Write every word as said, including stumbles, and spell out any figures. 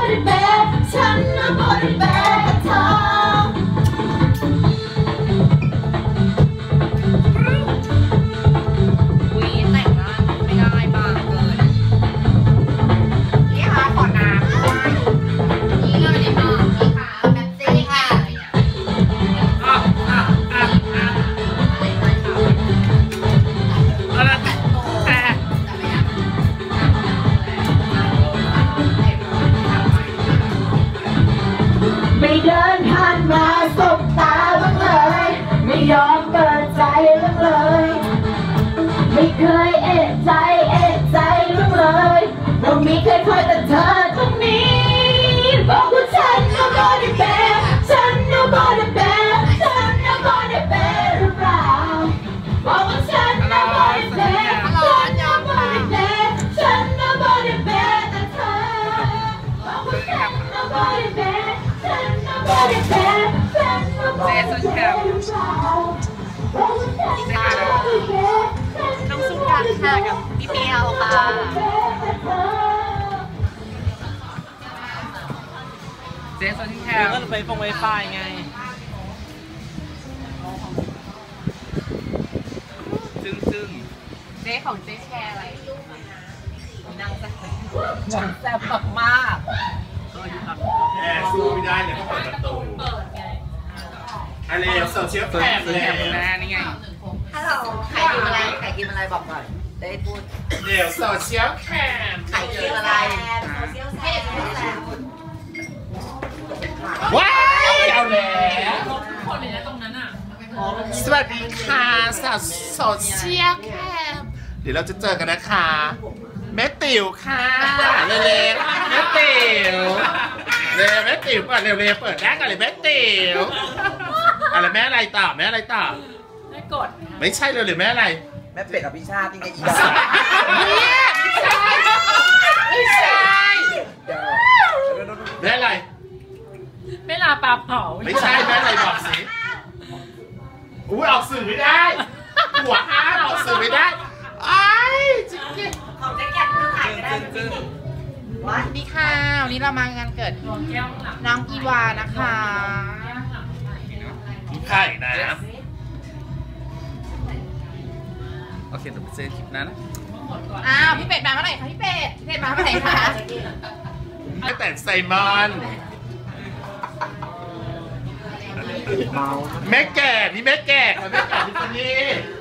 nobody bad ฉัน nobody bad กับเธออุ้ยแต่งหน้าไม่ได้บางเกินนี่ค่ะขอน้ำนี่เลยนี่ค่ะนี่ค่ะแบบซี่ค่ะอ่ะอ่ะอ่ะอ่ะอะไรแต่ไม่เดินผ่านมาสบตาบ้างเลยไม่ยอมเปิดใจบ้างเลยไม่เคยเอะใจเอะใจบ้างเลยเรามีเคยคอยแต่เธอตรงนี้บอกว่าฉัน nobody bad ฉัน nobody bad ฉัน nobody bad หรือเปล่าบอกว่าฉัน nobody bad ฉัน nobody bad ฉัน nobody bad แต่เธอบอกว่าฉัน nobody bad ฉัน nobody bad ฉัน nobody bad หรือเปล่าบอกว่าฉัน nobody bad น้องสุกันค่ะกับพี่เปียวค่ะเจสันแคมก็ไปฟงไวไฟไงซึ่งซึ่งเจ๊ของเจ๊แชร์อะไรนางแซ่บนางแซ่บมากแอบสู้ไม่ได้เนี่ยเขาเปิดประตูอะไรโซเชียลแคมเลยนะนี่ไงฮัลโหลใครกินอะไรใครกินอะไรบอกก่อนได้พูดเดี๋ยวโซเชียลแคมใครกินอะไรโซเชียลแคมว้าวเอาแล้วทุกคนเลยนะตรงนั้นอ่ะสวัสดีค่ะสาวโซเชียลแคมเดี๋ยวเราจะเจอกันนะคะแม่ติ๋วค่ะเร็วๆแม่ติ๋วเร็วแม่ติ๋วเปิดเร็วๆเปิดแรกกันเลยแม่ติ๋วอะไรแม่อะไรต่อแม่อะไรต่อแม่กดไม่ใช่เลยหรือแม่อะไรแม่เป็ดกับพี่ชาติยังไงอีกเนี่ยไม่ใช่ไม่ใช่แม่อะไรแม่ลาปลาเผาไม่ใช่แม่อะไรบอกสิอุ้ยออกสื่อไม่ได้หัวห้าออกสื่อไม่ได้ไอ้จริงจริงเขาจะแกะมือถ่ายก็ได้จริงสวัสดีค่ะวันนี้เรามางานเกิดน้องอีวานะคะไข่นะโอเคจะไปเจอคลิปนั้นอ้าวพี่เป็ดมาเมื่อไหร่คะพี่เป็ดพี่เป็ดมาเมื่อไหร่คะไม่แต่ไซมอนแม่แก่นี่แม่แก่ค่ะแม่แก่ที่นี่